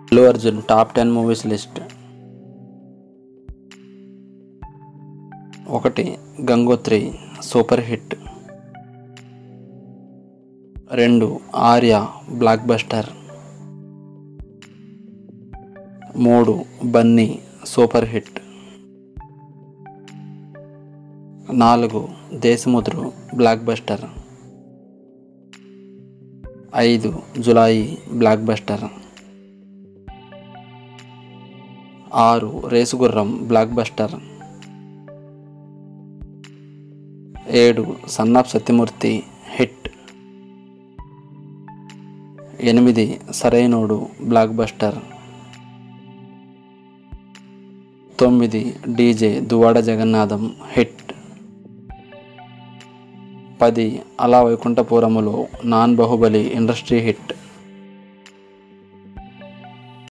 Allu Arjun top 10 movies list. 1. Gangotri super hit. 2. Arya blockbuster. 3. Bunny super hit. 4. Desamuduru blockbuster. 5. Julayi blockbuster. 6. Race Gurram blockbuster. 7. Son of Satyamurthy hit. 8. Sarrainodu blockbuster. 9. DJ Duvvada Jagannadham hit. 10. Ala Vaikunthapurramuloo non Baahubali industry hit.